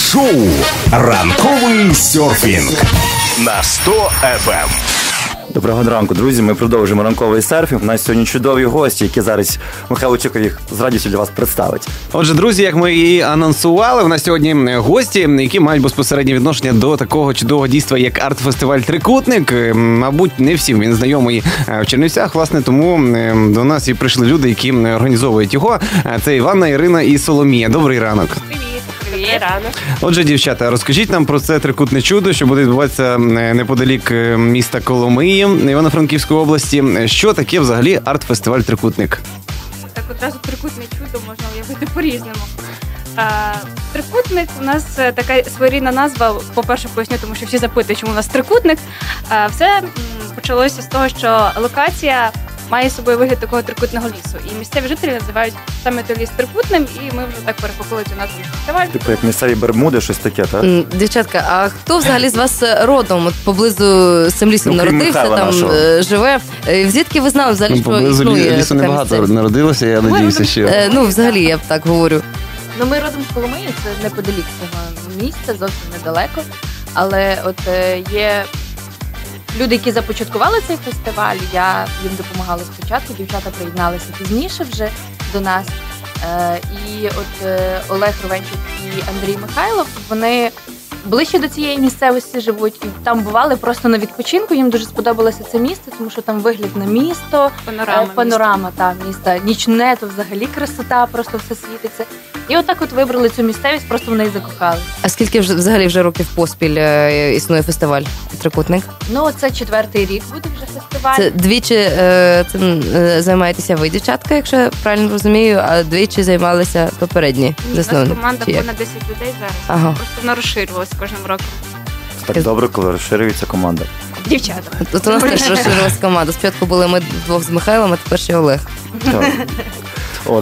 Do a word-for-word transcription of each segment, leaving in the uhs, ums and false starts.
Шоу «Ранковий серфінг» на сто еф ем. Доброго ранку, друзі. Ми продовжуємо ранковий серфінг. У нас сьогодні чудові гості, які зараз Михайло Чиков їх з радістю для вас представить. Отже, друзі, як ми і анонсували, у нас сьогодні гості, які мають безпосереднє відношення до такого чудового дійства, як арт-фестиваль «Трикутник». Мабуть, не всім він знайомий в Чернівцях, власне, тому до нас і прийшли люди, які організовують його. Це Іванна, Ірина і Соломія. Добрий ранок. Привіт. Привіт. Ранок. Отже, дівчата, розкажіть нам про це трикутне чудо, що буде відбуватися неподалік міста Коломиї, Івано-Франківської області. Що таке взагалі арт-фестиваль «Трикутник»? Так одразу трикутне чудо можна уявити по-різному. А, трикутник у нас така своєрідна назва. По-перше, поясню, тому що всі запитують, чому у нас трикутник. А, все почалося з того, що локація має собою вигляд такого трикутного лісу. І місцеві жителі називають саме той ліс трикутним, і ми вже так перехопили цю назву фестивалю. Типу як місцеві Бермуди, щось таке, так? Дівчатка, а хто взагалі з вас родом? От поблизу цим лісом ну, народився, там нашого. живе? Звідки ви знали взагалі, Ну, що поблизу існує лісу така небагато місцевість? народилося, я надіюся, що... Е, Ну, взагалі, я б так говорю. Ну, ми родом з Коломиї, це неподалік цього місця, зовсім недалеко. Але от е, є люди, які започаткували цей фестиваль, я їм допомагала спочатку, дівчата приєдналися пізніше вже до нас. Е, і от е, Олег Ровенчук і Андрій Михайлов, вони ближче до цієї місцевості живуть, і там бували просто на відпочинку, їм дуже сподобалося це місце, тому що там вигляд на місто, Панорама, е, панорама та, міста, нічне, то взагалі красота, просто все світиться. І отак от вибрали цю місцевість, просто в неї закохали. А скільки вже взагалі вже років поспіль е, існує фестиваль «Трикутник»? Ну, це четвертий рік буде вже фестиваль. Це двічі е, цим е, займаєтеся ви, дівчатка, якщо я правильно розумію, а двічі займалися попередні У нас засновники. команда Чи як? понад десять людей зараз. Ага. Просто вона розширювалася кожним роком. Так добре, коли розширюється команда. Дівчата. Тут у нас теж розширилась команда. Спочатку були ми вдвох з Михайлом, а тепер ще Олег. Так. От,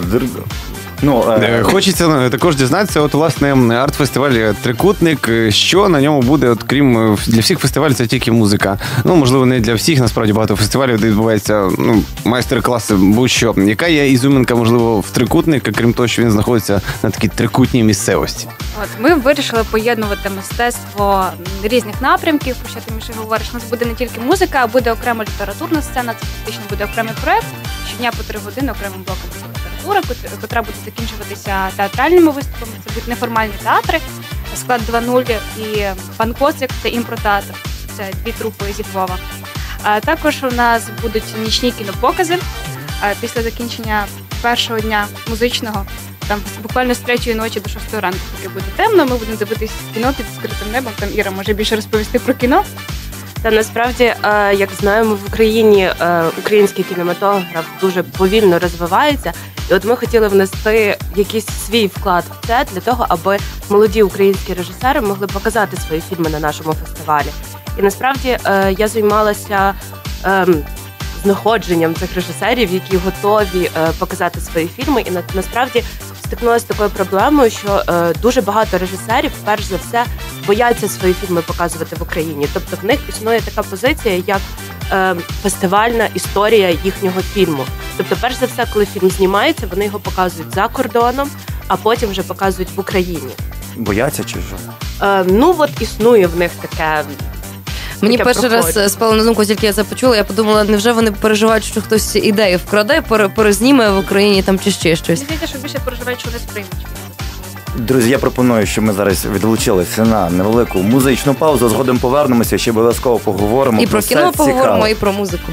ну, Е, е... Хочеться також дізнатися, от, власне, арт-фестиваль «Трикутник», що на ньому буде, от, крім, для всіх фестивалів це тільки музика. Ну, можливо, не для всіх, насправді, багато фестивалів, де відбуваються, ну, майстер-класи, будь-що. Яка є ізюминка, можливо, в «Трикутника», крім того, що він знаходиться на такій трикутній місцевості? От ми вирішили поєднувати мистецтво різних напрямків. Про що ти, Міша, говориш? У нас буде не тільки музика, а буде окрема літературна сцена. Це фактично буде окремий проект. Щодня по три години окремим блоком буде література, котра буде закінчуватися театральними виступами. Це будуть неформальні театри, склад два нуль і пан Коцик, це імпротеатр. Це дві трупи зі Львова. А також у нас будуть нічні кінопокази. А після закінчення першого дня музичного, там буквально з третьої ночі до шостої ранку, поки буде темно, ми будемо дивитися кіно під відкритим небом. Там Іра може більше розповісти про кіно. Та насправді, як знаємо, в Україні український кінематограф дуже повільно розвивається. І от ми хотіли внести якийсь свій вклад в це для того, аби молоді українські режисери могли показати свої фільми на нашому фестивалі. І насправді я займалася знаходженням цих режисерів, які готові показати свої фільми. І насправді стикнулася з такою проблемою, що дуже багато режисерів, перш за все, бояться свої фільми показувати в Україні. Тобто в них існує така позиція, як е, фестивальна історія їхнього фільму. Тобто, перш за все, коли фільм знімається, вони його показують за кордоном, а потім вже показують в Україні. Бояться чи що? Е, ну, от існує в них таке... Мені перший раз спало на думку, тільки я це почула, я подумала, невже вони переживають, що хтось ідею вкраде, перезніме в Україні там чи ще щось? Мені здається, що більше переживають, що не сприймуть. Друзі, я пропоную, щоб ми зараз відлучилися на невелику музичну паузу, згодом повернемося, ще обов'язково поговоримо. І про все кіно цікаве. поговоримо, і про музику.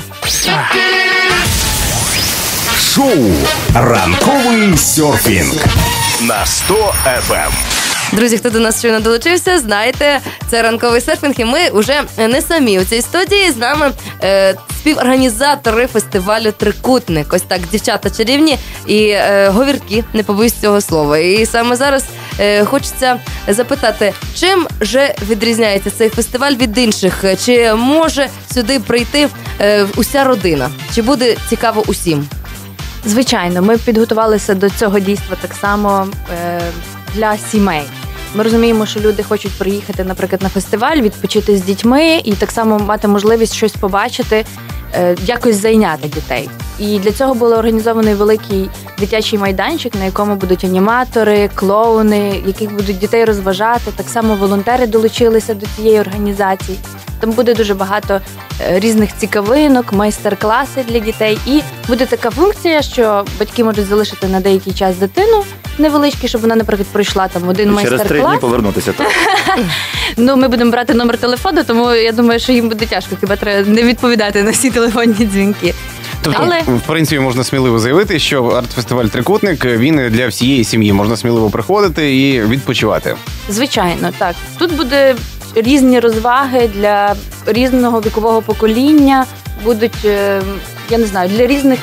Шоу «Ранковий серфінг» на сто еф ем. Друзі, хто до нас щойно долучився, знаєте, це ранковий серфінг, і ми вже не самі у цій студії. З нами е, співорганізатори фестивалю «Трикутник». Ось так, дівчата чарівні і е, говірки, не побоюсь цього слова. І саме зараз е, хочеться запитати, чим же відрізняється цей фестиваль від інших? Чи може сюди прийти е, уся родина? Чи буде цікаво усім? Звичайно, ми підготувалися до цього дійства так само е, для сімей. Ми розуміємо, що люди хочуть приїхати, наприклад, на фестиваль, відпочити з дітьми і так само мати можливість щось побачити, е, якось зайняти дітей. І для цього було організований великий дитячий майданчик, на якому будуть аніматори, клоуни, яких будуть дітей розважати. Так само волонтери долучилися до цієї організації. Там буде дуже багато різних цікавинок, майстер-класи для дітей. І буде така функція, що батьки можуть залишити на деякий час дитину невеличкий, щоб вона, наприклад, пройшла там один Через майстер-клас. три дні повернутися, так? Ну, ми будемо брати номер телефону, тому я думаю, що їм буде тяжко, хіба треба не відповідати на всі телефонні дзвінки. Тобто, Але- в принципі, можна сміливо заявити, що арт-фестиваль «Трикутник» він для всієї сім'ї. Можна сміливо приходити і відпочивати. Звичайно, так. Тут буде різні розваги для різного вікового покоління, будуть, е, я не знаю, для різних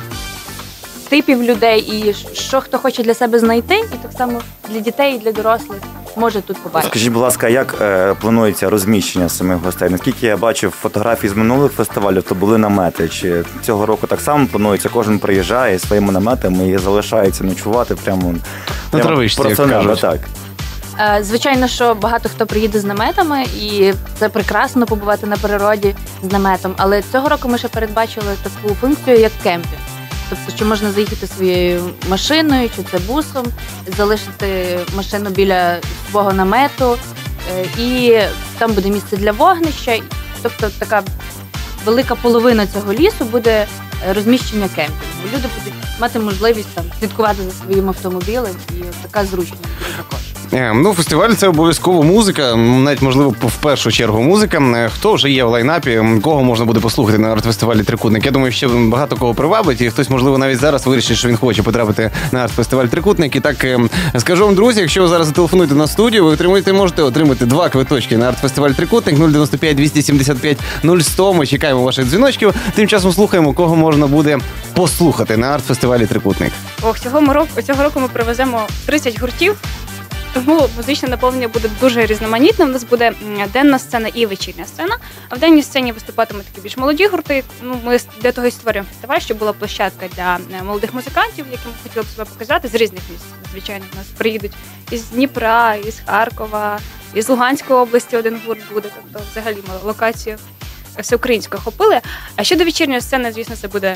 типів людей, і що хто хоче для себе знайти, і так само для дітей і для дорослих може тут побачити. Скажіть, будь ласка, як е, планується розміщення самих гостей? Наскільки я бачив фотографії з минулих фестивалів, то були намети. Чи цього року так само планується? Кожен приїжджає своїми наметами і залишається ночувати прямо На травичці, як просто неба, кажуть. так. Е, Звичайно, що багато хто приїде з наметами, і це прекрасно побувати на природі з наметом. Але цього року ми ще передбачили таку функцію, як кемпінг. Тобто, що можна заїхати своєю машиною чи це бусом, залишити машину біля свого намету, е, і там буде місце для вогнища. Тобто така велика половина цього лісу буде розміщення кемпінгу. Люди будуть мати можливість там слідкувати за своїм автомобілем, і така зручність буде також. Е, Ну, фестиваль – це обов'язково музика, навіть, можливо, в першу чергу музика. Е, Хто вже є в лайнапі, кого можна буде послухати на арт-фестивалі «Трикутник»? Я думаю, ще багато кого привабить, і хтось, можливо, навіть зараз вирішить, що він хоче потрапити на арт-фестиваль «Трикутник». І так, е, скажу вам, друзі, якщо ви зараз зателефонуєте на студію, ви отримуєте, можете отримати два квиточки на арт-фестиваль «Трикутник» нуль дев'яносто п'ять двісті сімдесят п'ять нуль сто. Ми чекаємо ваших дзвіночків. Тим часом слухаємо, кого можна буде послухати на арт-фестивалі «Трикутник». Ох, цього року, цього року ми привеземо тридцять гуртів, тому музичне наповнення буде дуже різноманітне. У нас буде м, денна сцена і вечірня сцена. А в денній сцені виступатимуть такі більш молоді гурти. Ну, ми для того і створюємо фестиваль, щоб була площадка для е, молодих музикантів, яким ми хотіли б себе показати з різних міст. Звичайно, в нас приїдуть із Дніпра, із Харкова, із Луганської області один гурт буде. Тобто, взагалі, ми локацію всеукраїнську охопили. А щодо вечірньої сцени, звісно, це буде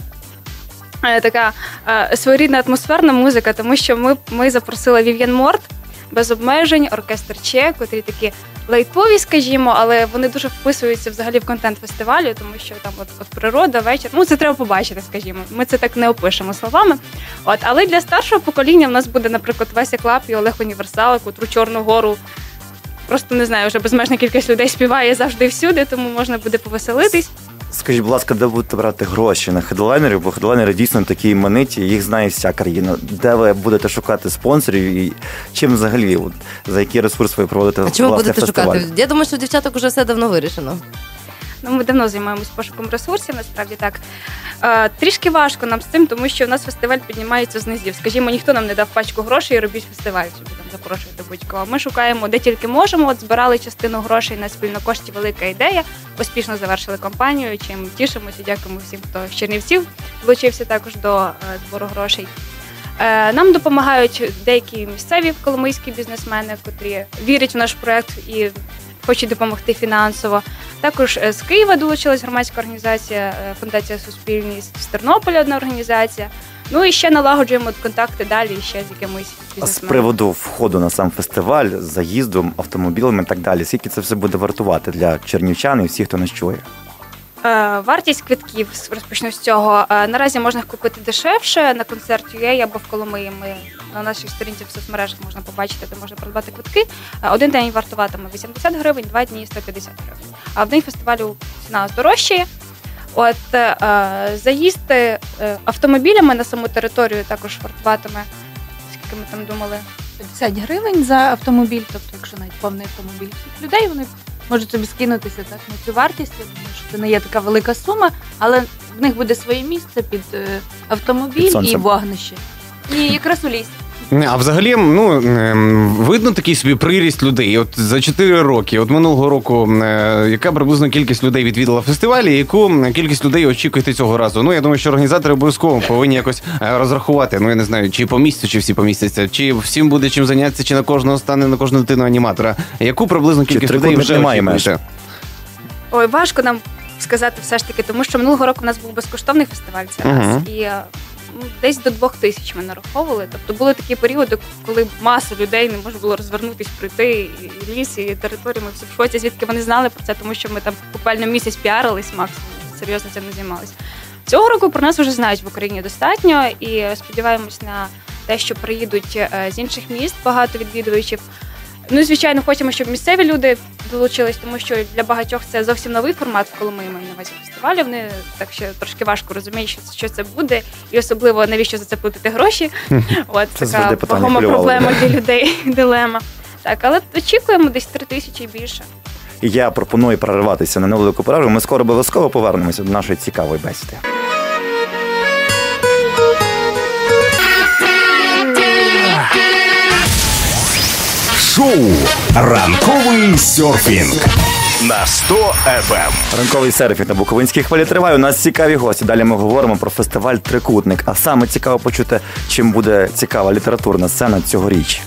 е, така е, своєрідна атмосферна музика, тому що ми, ми запросили Вів'ян Морт, без обмежень, оркестр Че, котрі такі лайтові, скажімо, але вони дуже вписуються взагалі в контент фестивалю, тому що там от, от природа, вечір. Ну, це треба побачити, скажімо. Ми це так не опишемо словами. От, але для старшого покоління в нас буде, наприклад, Вася Клап і Олег Універсал, котру Чорну гору. Просто не знаю, вже безмежна кількість людей співає завжди і всюди, тому можна буде повеселитись. Скажіть, будь ласка, де будете брати гроші на хедлайнерів? Бо хедлайнери дійсно такі імениті, їх знає вся країна. Де ви будете шукати спонсорів і чим взагалі, от, за який ресурс ви проводите А чому власне будете фестиваль? шукати? Я думаю, що у дівчаток вже все давно вирішено. Ну, ми давно займаємось пошуком ресурсів, насправді так. Е, трішки важко нам з цим, тому що у нас фестиваль піднімається з низів. Скажімо, ніхто нам не дав пачку грошей і робіть фестиваль, щоб там запрошувати будь-кого. Ми шукаємо, де тільки можемо. От збирали частину грошей на спільно кошті «Велика ідея». Успішно завершили кампанію, чим тішимося. Дякуємо всім, хто з Чернівців долучився також до е, збору грошей. Е, нам допомагають деякі місцеві коломийські бізнесмени, котрі вірять в наш проект і хочуть допомогти фінансово. Також з Києва долучилась громадська організація Фундація Суспільність, з Тернополя одна організація. Ну і ще налагоджуємо контакти далі ще з якимось А з бізнесменом. приводу входу на сам фестиваль, заїздом, автомобілем і так далі, скільки це все буде вартувати для чернівчан і всіх, хто нас чує? Е, Вартість квитків, розпочну з цього. Е, Наразі можна їх купити дешевше на концерт ю ей або в Коломиї. Ми на нашій сторінці в соцмережах можна побачити, де можна придбати квитки. Е, Один день вартуватиме вісімдесят гривень, два дні сто п'ятдесят гривень. А в день фестивалю ціна здорожчає. От е, заїзд е, автомобілями на саму територію також вартуватиме, скільки ми там думали, п'ятдесят гривень за автомобіль, тобто якщо навіть повний автомобіль всіх людей, вони можуть собі скинутися так на цю вартість. Я думаю, що це не є така велика сума, але в них буде своє місце під е, автомобіль Під сонцем. і вогнище. І якраз у лісі. А взагалі, ну, ем, видно такий собі приріст людей. От за чотири роки, от минулого року, е, яка приблизно кількість людей відвідала фестивалі, яку кількість людей очікуєте цього разу? Ну, я думаю, що організатори обов'язково повинні якось е, розрахувати. Ну, я не знаю, чи по місцю, чи всі помістяться, чи всім буде чим зайнятися, чи на кожного стане, на кожну дитину аніматора. Яку приблизно кількість людей трикутник вже немає меж? очікуєте? Ой, важко нам сказати все ж таки, тому що минулого року у нас був безкоштовний фестиваль, це раз, Мгм. і е, ну, десь до двох тисяч ми нараховували. Тобто були такі періоди, коли маса людей не можна було розвернутись, прийти, і і ліс, і території, ми всі в шоці, звідки вони знали про це, тому що ми там буквально місяць піарились максимум, серйозно цим не займалися. Цього року про нас вже знають в Україні достатньо, і сподіваємось на те, що приїдуть е, з інших міст багато відвідувачів. Ну і, звичайно, хочемо, щоб місцеві люди долучились, тому що для багатьох це зовсім новий формат в Коломиї, маю на увазі фестивалю. Вони так ще трошки важко розуміють, що, що це буде, і особливо навіщо за це платити гроші. От Це така завжди питання вагома хвилювало. проблема для людей, дилема. Так, але очікуємо десь три тисячі і більше. І я пропоную перерватися на невелику перерву. Ми скоро обов'язково повернемося до нашої цікавої бесіди. Шоу «Ранковий серфінг» на сто еф ем. Ранковий серфінг на Буковинській хвилі триває. У нас цікаві гості. Далі ми говоримо про фестиваль «Трикутник». А саме цікаво почути, чим буде цікава літературна сцена цьогоріч.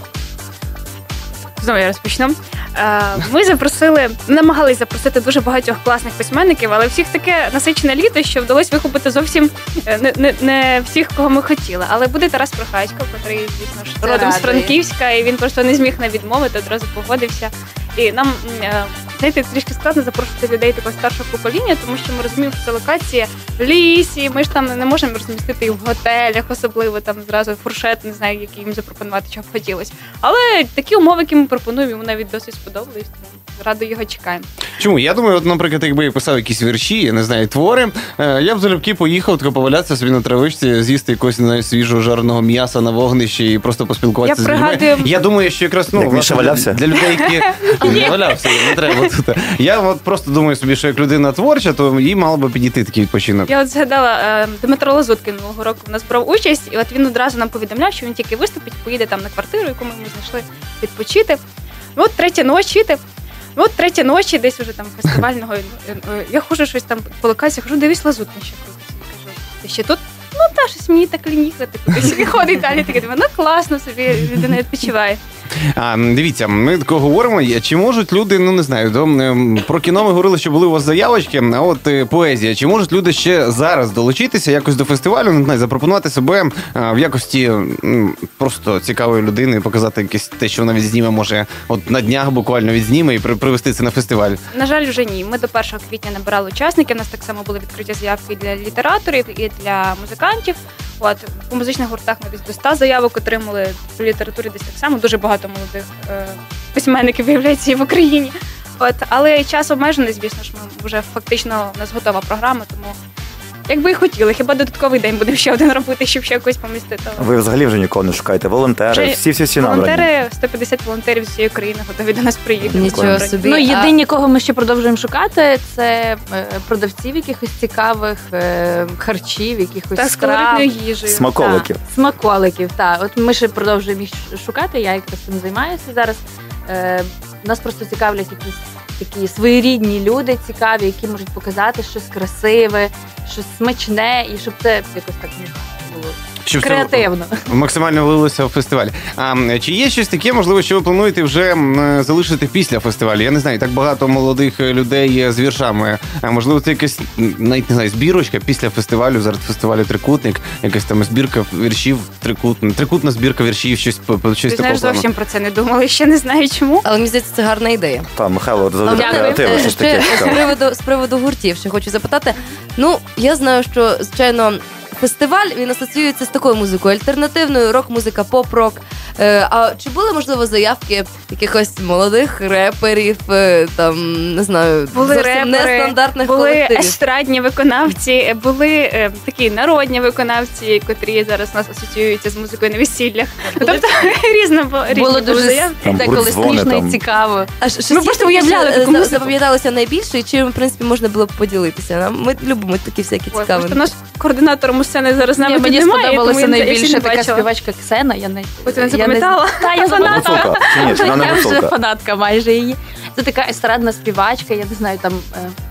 Знову я розпочну. Е, Ми запросили, намагались запросити дуже багатьох класних письменників, але всіх таке насичене літо, що вдалося вихопити зовсім е, не, не, не всіх, кого ми хотіли. Але буде Тарас Прохасько, який, звісно ж, Це родом з радує. Франківська, і він просто не зміг не відмовити, одразу погодився. І нам, е, знаєте, трішки складно запрошувати людей такого старшого покоління, тому що ми розуміємо, що це локація в лісі, ми ж там не можемо розмістити і в готелях, особливо там зразу фуршет, не знаю, який їм запропонувати, що б хотілося. Але такі умови, які ми пропонуємо, йому навіть досить сподобались, тому радо його чекаємо. Чому? Я думаю, от, наприклад, якби я писав якісь вірші, я не знаю, твори, е, я б залюбки поїхав, тако повалятися собі на травичці, з'їсти якогось, не знаю, свіжого жареного м'яса на вогнищі і просто поспілкуватися Я з людьми. пригадую- Я думаю, що якраз, ну, Як Міша власне, валявся? для людей, які не валявся, не треба тут. Я от просто думаю собі, що як людина творча, то їй мало би підійти такий відпочинок. Я от згадала, е, Дмитро Лазуткин минулого року в нас брав участь, і от він одразу нам повідомляв, що він тільки виступить, поїде там на квартиру, яку ми йому знайшли відпочити. Ну, от третя ночі, ти. Ну, от третя ночі, десь уже там фестивального. е, е, Я хожу щось там по локації, хожу, дивись, Лазуткин ще крутиться. І кажу, ти ще тут? Ну, та щось мені так лініхати кудись. І ходить далі, таке думаю, ну класно собі, людина відпочиває. А, дивіться, ми тако говоримо, чи можуть люди, ну не знаю, до, ем, про кіно ми говорили, що були у вас заявочки, а от е, поезія, чи можуть люди ще зараз долучитися якось до фестивалю, не знаю, запропонувати себе а, в якості м, просто цікавої людини, показати якесь те, що вона відзніме, може, от на днях буквально відзніме і при, привести це на фестиваль? На жаль, вже ні. Ми до першого квітня набирали учасників. У нас так само були відкриті заявки і для літераторів, і для музикантів. От у музичних гуртах ми десь до ста заявок отримали. В літературі десь так само. Дуже багато молодих е, письменників виявляється і в Україні. От, але час обмежений, звісно ж, ми вже фактично у нас готова програма, тому якби і хотіли, хіба додатковий день будемо ще один робити, щоб ще якось помістити. Ви взагалі вже нікого не шукаєте. Волонтери, Вже всі-всі-всі набрані. волонтери, сто п'ятдесят волонтерів з всієї країни готові до нас приїхати. Нічого собі. Ну, А- єдині, кого ми ще продовжуємо шукати, це е, продавців якихось цікавих е, харчів, якихось Та з страв. колоритною їжею. Смаколиків. Так, смаколиків, так. От ми ще продовжуємо їх шукати, я якраз цим займаюся зараз. Е, нас просто цікавлять якісь такі своєрідні люди цікаві, які можуть показати щось красиве, щось смачне, і щоб це якось так не було Щоб це креативно. максимально влилося в фестиваль. А м, чи є щось таке, можливо, що ви плануєте вже м, залишити після фестивалю? Я не знаю, так багато молодих людей з віршами. А можливо, це якась м, навіть не знаю, збірочка після фестивалю, зараз фестивалю Трикутник, якась там збірка віршів, трикутна, трикутна збірка віршів, щось по- по- щось Ти знаєш, такого плану. зовсім про це не думали, ще не знаю чому. Але мені здається, це гарна ідея. Та, Михайло, завжди Дякую. креативно, Е, щось ще таке з цікаве. приводу, з приводу гуртів ще хочу запитати. Ну, я знаю, що, звичайно, фестиваль, він асоціюється з такою музикою, альтернативною, рок-музика, поп-рок. Е, а чи були, можливо, заявки якихось молодих реперів, е, там, не знаю, Були зовсім репери, нестандартних були колективів? естрадні виконавці, були е, такі народні виконавці, котрі зараз у нас асоціюються з музикою на весіллях. Ну, тобто різно було, різні Було були дуже заявки. Там деколи гурт «Дзвони», смішно там. і цікаво. А що Ми просто уявляли таку музику. запам'яталося найбільше, і чим, в принципі, можна було б поділитися. Нам- Ми любимо такі всякі Ой, цікаві. просто наш координатор сцени зараз з нами Ні, тут мені немає, сподобалася тому я- я ще найбільше не така бачила. співачка Ксена. Я не Ой, ти не я запам'ятала? Та, я Вона фанатка. гуцулка. Чи ні, чи вона не Я вже гуцулка? фанатка майже її. Це така естрадна співачка, я не знаю, там е,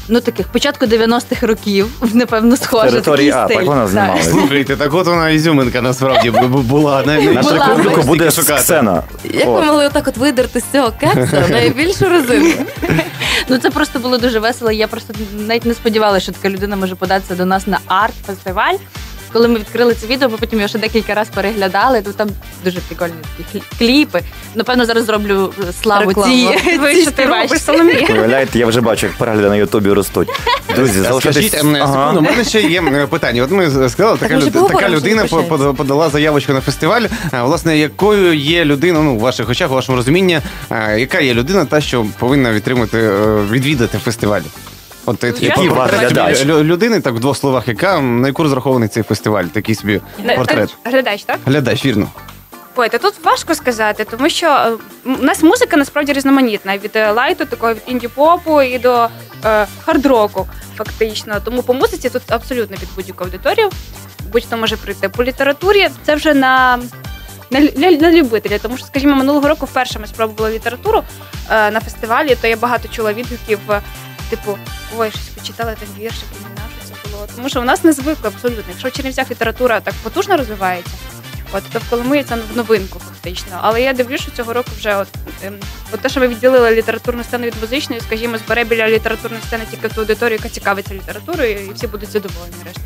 ну таких початку дев'яностих років, напевно, схоже. Території такий А, стиль. так вона знімалася. Слухайте, так от вона ізюминка насправді бу- бу- була. На, На Була. трикутнику буде шукати. сцена. Як О. ви могли отак от видерти з цього кекса найбільшу резинку? Ну це просто було дуже весело. Я просто навіть не сподівалася, що така людина може податися до нас на арт-фестиваль. Коли ми відкрили це відео, ми потім його ще декілька разів переглядали, то там дуже прикольні такі клі- кліпи. Напевно, зараз зроблю славу Рекламу. цій, Ви цій що ти робиш, співачці. Соломія? Уявляєте, я вже бачу, як перегляди на Ютубі ростуть. Друзі, залишайтесь. Скажіть, ем, секунду, у мене ще є ем, питання. От ми сказали, така, ми вже люд- поговоримо, така що людина не по- прощається. под- подала заявочку на фестиваль. А, власне, якою є людина, ну, у ваших очах, у вашому розумінні, а, яка є людина, та, що повинна відтримати, е, відвідати фестиваль? От, е, Який ваш глядач? лю- людини, так в двох словах, яка, на яку розрахований цей фестиваль, такий собі портрет. Глядач, так? Глядач, вірно. Ой, та тут важко сказати, тому що е, м, у нас музика насправді різноманітна. Від е, лайту, такого від інді-попу і до е, хард-року, фактично. Тому по музиці тут абсолютно під будь-яку аудиторію. Будь-хто може прийти. По літературі це вже на, на, лю- на любителя. Тому що, скажімо, минулого року вперше ми спробували літературу е, на фестивалі, то я багато чула відгуків, е, типу, ой, щось почитала там віршик, і не знаю, що це було. Тому що у нас не звикли абсолютно. Якщо в Чернівцях література так потужно розвивається, от, то в Коломиї це в новинку фактично. Але я дивлюся, що цього року вже от, ем, от те, що ви відділили літературну сцену від музичної, скажімо, збере біля літературної сцени тільки ту аудиторію, яка цікавиться літературою, і всі будуть задоволені решта.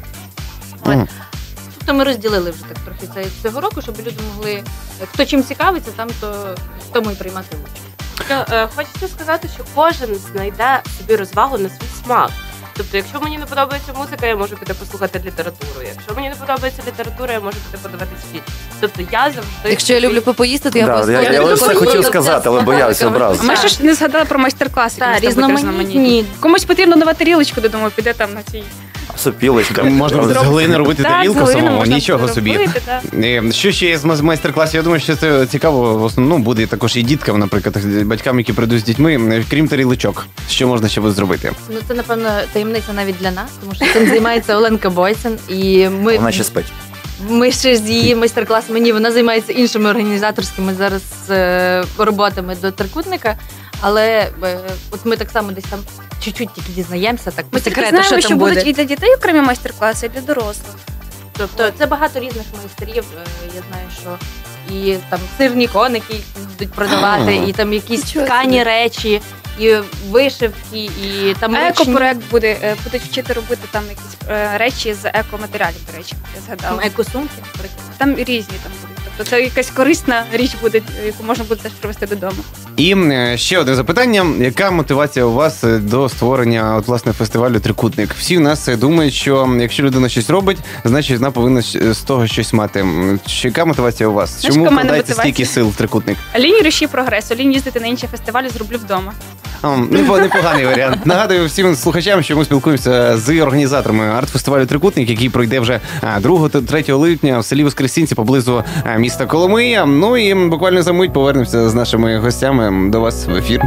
Мгм. Тобто ми розділили вже так трохи це цього року, щоб люди могли, хто чим цікавиться, там то в тому і приймати участь. Е, Хочеться сказати, що кожен знайде собі розвагу на свій смак. Тобто, якщо мені не подобається музика, я можу піти послухати літературу. Якщо мені не подобається література, я можу піти подивитися фільм. Тобто я завжди... Якщо я люблю попоїсти, то я Да, обов'язково я- я люблю ось це попоїсти. хотів сказати, але боявся образу. А ми ще ж не згадали про майстер-класи, Так, які у нас там будуть різноманітні. Комусь потрібно нова тарілочка, додому піде там на цій. Сопілочка. Можна з глини робити Так, з тарілку глини самому, можна нічого буде собі. робити, так. Е, Що ще є з маз- майстер-класів? Я думаю, що це цікаво в основному буде також і діткам, наприклад, батькам, які прийдуть з дітьми, е, крім тарілочок. Що можна ще буде зробити? Ну це, напевно, таємниця навіть для нас, тому що цим займається Оленка Бойцен. І ми, Вона ще спить. ми ще з її майстер-класами, ні, вона займається іншими організаторськими зараз е, роботами до трикутника. Але е, от ми так само десь там чуть-чуть тільки дізнаємося, так по Ми тільки секрету, знаємо, що що там будуть буде. і для дітей окремі майстер-класи, і для дорослих. Тобто це багато різних майстрів. е, Я знаю, що і там сирні коники будуть продавати, Ага. і там якісь Нічого ткані собі. речі, і вишивки, і там ручні- Екопроект буде, е, будуть вчити робити там якісь е, речі з екоматеріалів, до речі, я там згадала. екосумки, наприклад. Там різні там будуть. Тобто це якась корисна річ буде, яку можна буде теж привезти додому. І е, ще одне запитання: яка мотивація у вас е, до створення от, власне фестивалю Трикутник? Всі в нас е, думають, що якщо людина щось робить, значить вона повинна щ- з того щось мати. М, чи Яка мотивація у вас? Знаєш, Чому яка в мене вкладається мотивація? стільки сил в трикутник? Лінію руші прогресу, лінію їздити на інші фестивалі зроблю вдома. О, непо- Непоганий варіант. Нагадую всім слухачам, що ми спілкуємося з організаторами арт-фестивалю Трикутник, який пройде вже другого-третього липня в селі Воскресінці поблизу а, міста Коломия. Ну і буквально за мить повернемося з нашими гостями до вас в ефір.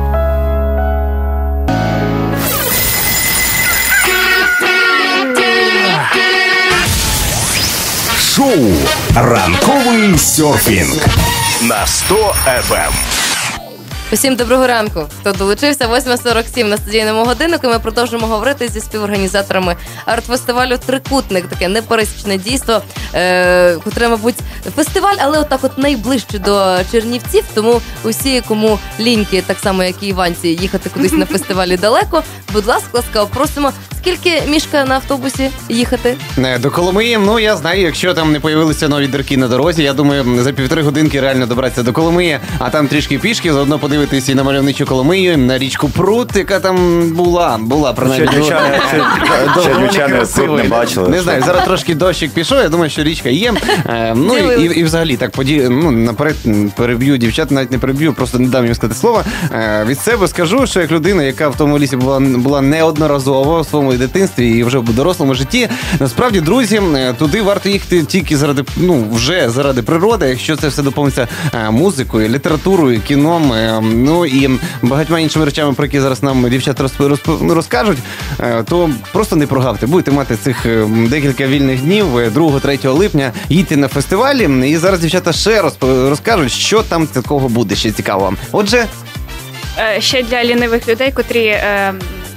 Шоу «Ранковий серфінг» на сто еф ем. Усім доброго ранку. Хто долучився? восьма сорок сім на студійному годиннику. І ми продовжимо говорити зі співорганізаторами арт-фестивалю Трикутник. Таке непересічне дійство, е- котре, мабуть, фестиваль, але отак от найближче до Чернівців. Тому усі, кому ліньки, так само як і Іванці, їхати кудись на фестивалі далеко, будь ласка, ласкаво просимо. Скільки мішка на автобусі їхати? Е, До Коломиї, ну я знаю, якщо там не появилися нові дірки на дорозі, я думаю, за півтори годинки реально добратися до Коломиї, а там трішки пішки, заодно подивитися і на мальовничу Коломию, на річку Прут, яка там була, була принаймні. Чернівчани- Доволі чернівчани красиво. Прут не бачили. Не знаю, зараз трошки дощик пішов, я думаю, що річка є. Е, ну і, Дивились. і, і взагалі так поді, ну, наперед м, переб'ю дівчат, навіть не переб'ю, просто не дам їм сказати слово. Е, від себе скажу, що як людина, яка в тому лісі була, була неодноразово в своєму дитинстві і вже в дорослому житті, насправді, друзі, е, туди варто їхати тільки заради, ну, вже заради природи, якщо це все доповниться е, музикою, літературою, кіном, е, ну і багатьма іншими речами, про які зараз нам дівчата розп- розп- ну, розкажуть, е, то просто не прогавте. Будете мати цих е, декілька вільних днів, е, другого-третього липня, їдьте на фестивалі, і зараз дівчата ще розп- розкажуть, що там такого буде ще цікавого. Отже, Е, Ще для лінивих людей, котрі е,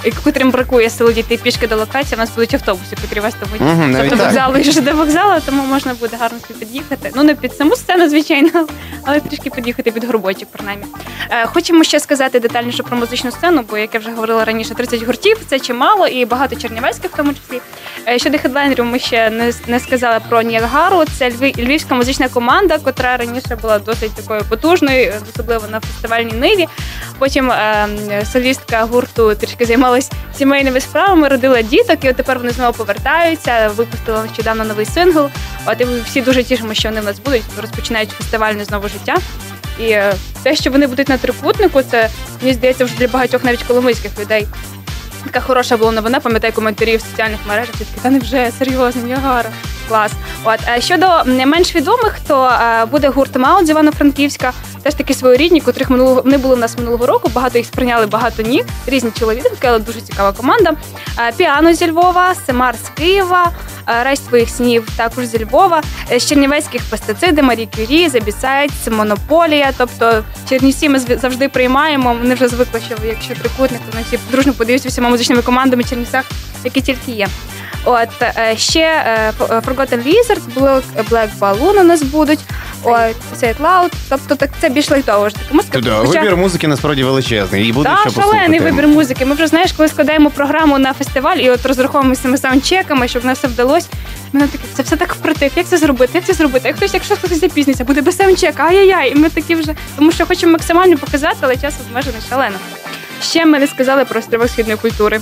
котрим бракує сили дійти пішки до локації, у нас будуть автобуси, котрі вестимуть Мгм, з навіть автовокзалу і вже до вокзалу, тому можна буде гарно собі під'їхати. Ну, не під саму сцену, звичайно, але трішки під'їхати під горбочок, принаймні. Е, Хочемо ще сказати детальніше про музичну сцену, бо, як я вже говорила раніше, тридцять гуртів – це чимало, і багато чернівецьких в тому числі. Е, Щодо хедлайнерів, ми ще не, не сказали про Ніагару. Це львів, львівська музична команда, котра раніше була досить такою потужною, особливо на фестивальній ниві. Потім е, солістка гурту трішки займалась сімейними справами, родила діток, і от тепер вони знову повертаються, випустили нещодавно новий сингл. От і ми всі дуже тішимо, що вони в нас будуть, розпочинають фестивальне знову життя. І е, те, що вони будуть на трикутнику, це, мені здається, вже для багатьох навіть коломийських людей така хороша була новина, пам'ятаю коментарі в соціальних мережах, і такі, та невже, серйозно, Ніагара, клас. От, а щодо менш відомих, то е, буде гурт Маут з Івано-Франківська, теж такі своєрідні, котрих минулого, вони були в нас минулого року, багато їх сприйняли, багато ні, різні чоловіки, але дуже цікава команда. Е, Піано зі Львова, Семар з Києва, е, Рейс твоїх снів також зі Львова, е, з чернівецьких Пестициди, Марі Кюрі, Забісайдс, Монополія, тобто Чернівці ми завжди приймаємо, вони вже звикли, що якщо трикутник, то вони всі дружно подивляться всіма музичними командами в Чернівцях, які тільки є. От, е, ще е, Forgotten Lizard, Black, Black Balloon у нас будуть, от, Say It Loud, тобто так, це більш лайтова ж така музика. Да, Хоча- вибір музики насправді величезний. І буде Так, що послухати. шалений вибір музики. Ми вже, знаєш, коли складаємо програму на фестиваль і от розраховуємося цими саундчеками, щоб в нас все вдалося. Ми такі, це все так впротив. Як це зробити? Як це зробити? Як хтось, якщо хтось запізниться, буде без саундчека, ай-яй-яй. І ми такі вже, тому що хочемо максимально показати, але час обмежений шалено. Ще ми не сказали про острівок східної культури.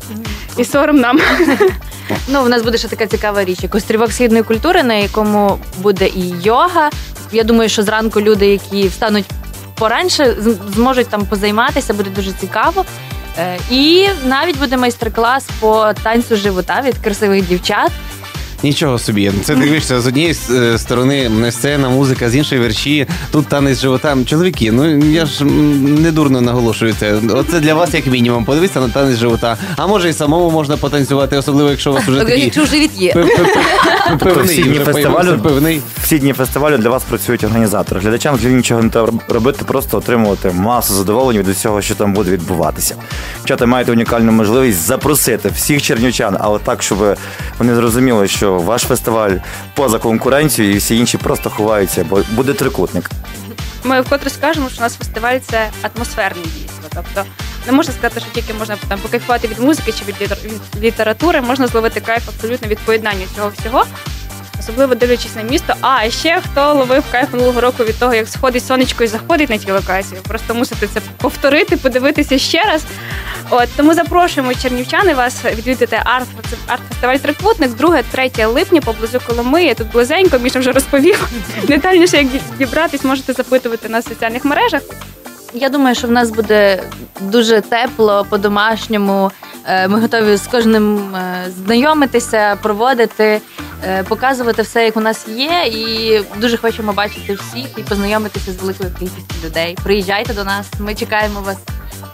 І сором нам. Ну, в нас буде ще така цікава річ, як острівок східної культури, на якому буде і йога. Я думаю, що зранку люди, які встануть поранше, з- зможуть там позайматися, буде дуже цікаво. Е, І навіть буде майстер-клас по танцю живота від красивих дівчат. Нічого собі. Це дивишся з однієї е, сторони сцена, музика, з іншої верші. Тут танець живота. Чоловіки, ну я ж м, не дурно наголошую це. Оце для вас як мінімум. Подивіться на танець живота. А може і самому можна потанцювати, особливо якщо у вас вже такий Якщо живіт є. пев- пев- пев- Тобто всі певний, дні вже фестивалю, появився певний. всі дні фестивалю для вас працюють організатори. Глядачам взагалі нічого не треба робити, просто отримувати масу задоволення від усього, що там буде відбуватися. Дівчата, маєте унікальну можливість запросити всіх чернівчан, але так, щоб вони зрозуміли, що ваш фестиваль поза конкуренцією і всі інші просто ховаються, бо буде трикутник. Ми вкотре скажемо, що у нас фестиваль – це атмосферне дійство. Тобто не можна сказати, що тільки можна там покайфувати від музики чи від літер- від літератури, можна зловити кайф абсолютно від поєднання цього всього. Особливо дивлячись на місто. А ще хто ловив кайф минулого року від того, як сходить сонечко і заходить на ті локації. Просто мусите це повторити, подивитися ще раз. От тому запрошуємо чернівчани вас відвідати арт арт-фестиваль Трикутник друге-третє липня поблизу Коломиї. Тут близенько, Міша вже розповів. Детальніше, як дібратись, можете запитувати на соціальних мережах. Я думаю, що в нас буде дуже тепло, по-домашньому. Е, Ми готові з кожним е, знайомитися, проводити, е, показувати все, як у нас є. І дуже хочемо бачити всіх і познайомитися з великою кількістю людей. Приїжджайте до нас, ми чекаємо вас.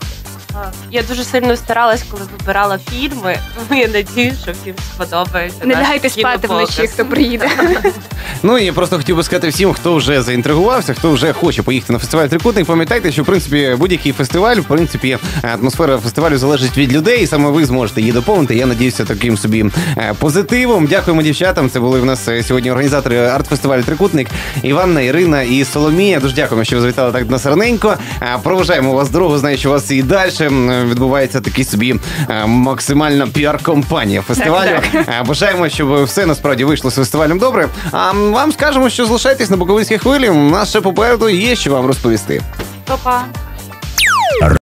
Я дуже сильно старалась, коли вибирала фільми. Ну, я надію, що всім сподобається. Не наш лягайте спати кінопоказ. вночі, хто приїде. Ну і просто хотів би сказати всім, хто вже заінтригувався, хто вже хоче поїхати на фестиваль Трикутник. Пам'ятайте, що в принципі будь-який фестиваль, в принципі, атмосфера фестивалю залежить від людей, і саме ви зможете її доповнити. Я надіюся таким собі е, позитивом. Дякуємо дівчатам. Це були в нас е, сьогодні організатори арт-фестивалю Трикутник Іванна, Ірина і Соломія. Дуже дякуємо, що ви завітали так на раненько. Е, Проважаємо вас дорогу. Знаю, що у вас і далі відбувається такий собі е, максимальна піар-компанія фестивалю. Так, Е, Бажаємо, щоб все насправді вийшло з фестивалем добре. А вам скажемо, що залишайтесь на Буковинській хвилі. У нас ще попереду є що вам розповісти. Па-па.